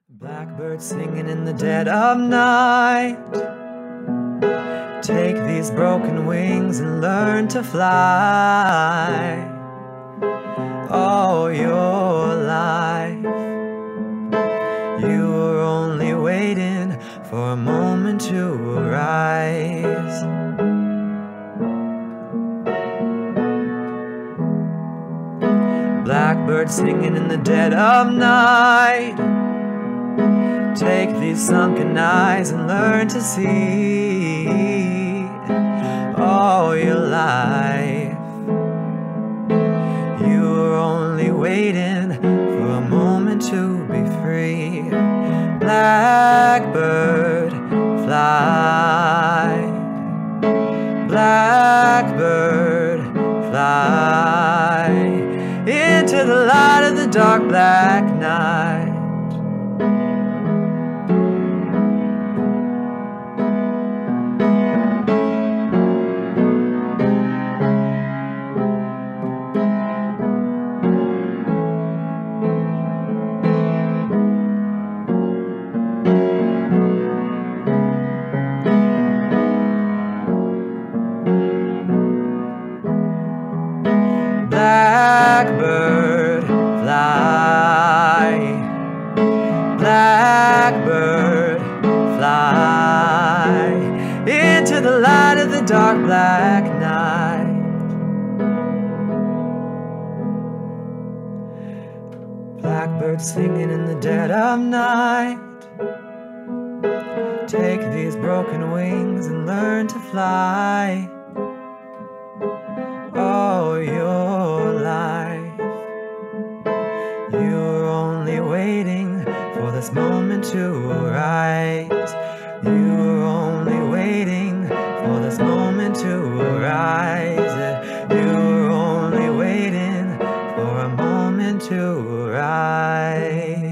Blackbird singing in the dead of night. Take these broken wings and learn to fly. All your life you were only waiting for a moment to arise. Blackbird singing in the dead of night. Take these sunken eyes and learn to see. All your life you were only waiting for a moment to be free. Blackbird, fly. Blackbird, fly into the light of the dark black night. Blackbird, fly. Blackbird, fly into the light of the dark black night. Blackbird singing in the dead of night. Take these broken wings and learn to fly. All your life you were only waiting for this moment to arise. You were only waiting for this moment to arise. You were only waiting for a moment to arise.